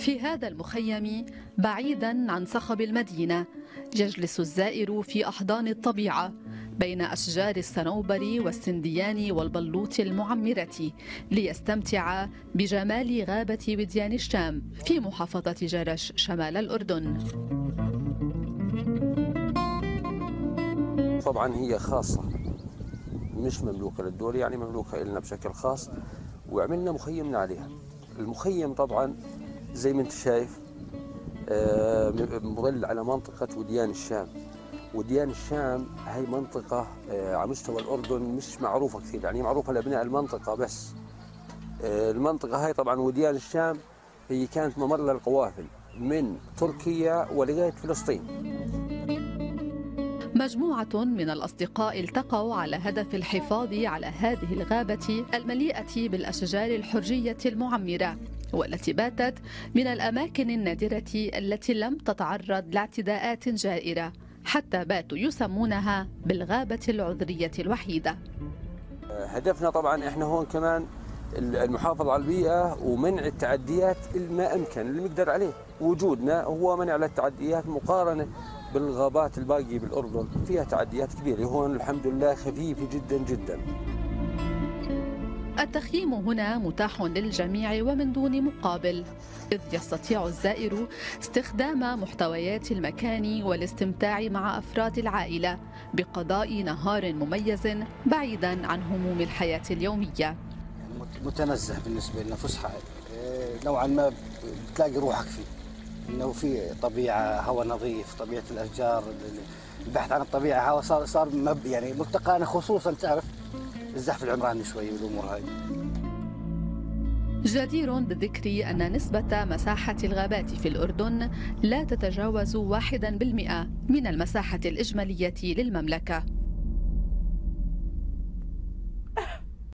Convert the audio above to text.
في هذا المخيم بعيدا عن صخب المدينة يجلس الزائر في أحضان الطبيعة بين أشجار الصنوبر والسنديان والبلوط المعمرة ليستمتع بجمال غابة وديان الشام في محافظة جرش شمال الأردن. طبعا هي خاصة مش مملوكة للدولة، يعني مملوكة لنا بشكل خاص، وعملنا مخيمنا عليها. المخيم طبعا زي ما انت شايف مظل على منطقة وديان الشام. وديان الشام هي منطقة على مستوى الأردن مش معروفة كثير، يعني معروفة لأبناء المنطقة بس. المنطقة هاي طبعا وديان الشام هي كانت ممر للقوافل من تركيا ولغاية فلسطين. مجموعة من الأصدقاء التقوا على هدف الحفاظ على هذه الغابة المليئة بالأشجار الحرجية المعمرة، والتي باتت من الأماكن النادرة التي لم تتعرض لاعتداءات جائرة، حتى باتوا يسمونها بالغابة العذرية الوحيدة. هدفنا طبعا احنا هون كمان المحافظة على البيئة ومنع التعديات ما أمكن اللي نقدر عليه. وجودنا هو منع التعديات مقارنة بالغابات الباقية بالأردن فيها تعديات كبيرة، هون الحمد لله خفيفة جدا جدا. التخييم هنا متاح للجميع ومن دون مقابل، إذ يستطيع الزائر استخدام محتويات المكان والاستمتاع مع أفراد العائلة بقضاء نهار مميز بعيدا عن هموم الحياة اليومية. متنزه بالنسبة لنا، فسحة نوعا ما بتلاقي روحك فيه، انه في طبيعة، هواء نظيف، طبيعة الأشجار، البحث عن الطبيعة، هواء صار يعني ملتقانا، خصوصا تعرف الزحف العمراني شوي والأمور هاي. جدير بالذكر أن نسبة مساحة الغابات في الأردن لا تتجاوز 1% من المساحة الإجمالية للمملكة.